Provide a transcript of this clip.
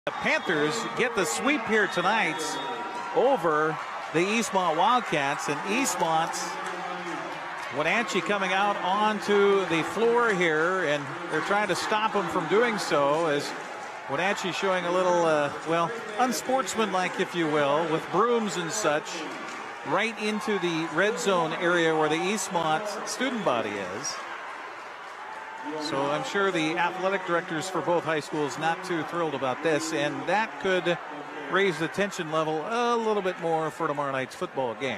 The Panthers get the sweep here tonight over the Eastmont Wildcats, and Eastmont, Wenatchee coming out onto the floor here, and they're trying to stop them from doing so, as Wenatchee showing a little, well, unsportsmanlike, if you will, with brooms and such, right into the red zone area where the Eastmont student body is. So I'm sure the athletic directors for both high schools not too thrilled about this, and that could raise the tension level a little bit more for tomorrow night's football game.